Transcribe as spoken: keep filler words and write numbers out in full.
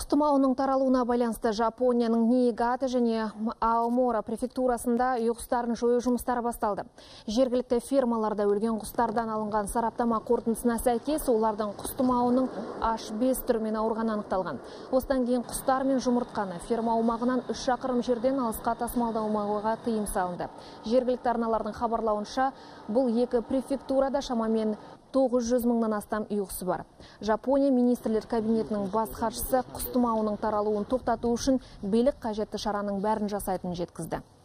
Құс тұмауының таралуына байланысты Жапонияның Ниигата және Аомора префектурасында үй құстарын жою жұмыстары басталды. Жергілікті фермаларда өлген құстардан алынған сараптама қорытындысына сәйкес, олардың құс тұмауының аш бес түрімен ауырғаны анықталған. Осыдан кейін құстар мен жұмыртқаны ферма аумағынан үш шақырым жерден алысқа тасымалдауға тыйым салынды. Жергілікті арналардың хабарлауынша, бұл екі префектурада шамамен тоғыз жүз мыңнан астам үй құсы бар. Жапония министрлер кабинетінің бас хатшысы құс тұмауының таралуын тоқтату үшін билік қажетті шараның бәрін жасайтынын жеткізді.